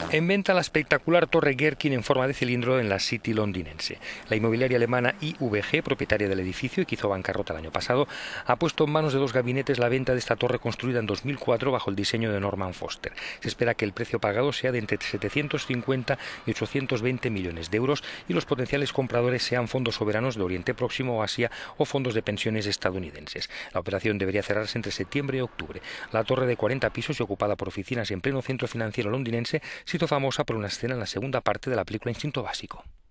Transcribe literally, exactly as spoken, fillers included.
En venta la espectacular torre Gherkin en forma de cilindro en la City londinense. La inmobiliaria alemana I V G, propietaria del edificio y que hizo bancarrota el año pasado, ha puesto en manos de dos gabinetes la venta de esta torre construida en dos mil cuatro bajo el diseño de Norman Foster. Se espera que el precio pagado sea de entre setecientos cincuenta y ochocientos veinte millones de euros y los potenciales compradores sean fondos soberanos de Oriente Próximo o Asia o fondos de pensiones estadounidenses. La operación debería cerrarse entre septiembre y octubre. La torre de cuarenta pisos y ocupada por oficinas y en pleno centro financiero londinense se hizo famosa por una escena en la segunda parte de la película Instinto Básico.